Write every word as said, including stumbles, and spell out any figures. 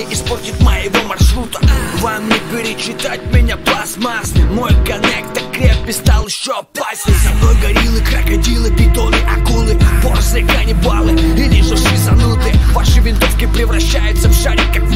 не испортит моего маршрута. Вам не перечитать меня пластмассным. Мой коннектор крепкий стал еще опасней. Со мной гориллы, крокодилы, питоны, акулы, борзые каннибалы или же шизанутые. Ваши винтовки превращаются в шарик, как